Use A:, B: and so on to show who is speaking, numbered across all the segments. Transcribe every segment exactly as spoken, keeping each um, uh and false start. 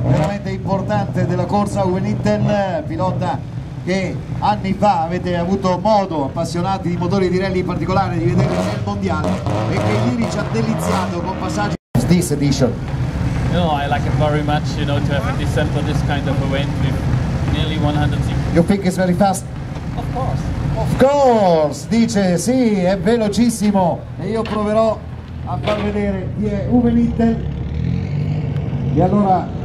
A: veramente importante della corsa, Uwe Nittel, pilota che anni fa avete avuto modo, appassionati di motori di rally in particolare, di vedere nel mondiale e che ieri ci ha deliziato con passaggi this edition.
B: You know, I like it very much, you know, to have a descent for this kind of event with nearly one hundred seconds.
A: You think it's very fast?
B: Of course.
A: Of course, dice sì, è velocissimo e io proverò a far vedere chi è Uwe Nittel. E allora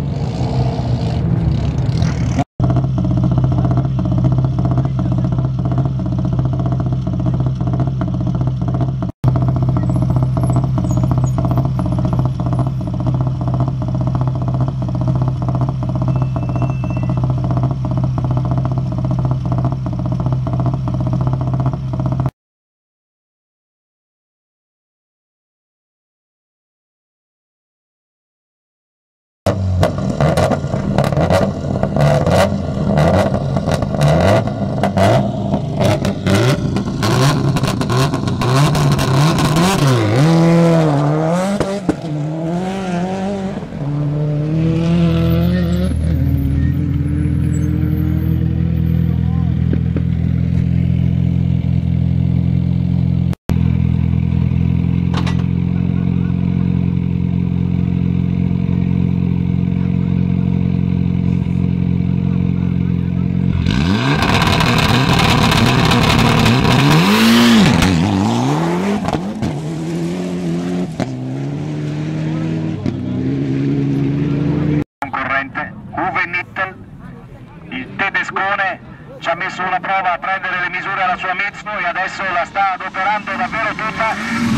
C: Uwe Nittel, il tedescone, ci ha messo una prova a prendere le misure alla sua Mitsubishi e adesso la sta adoperando davvero tutta.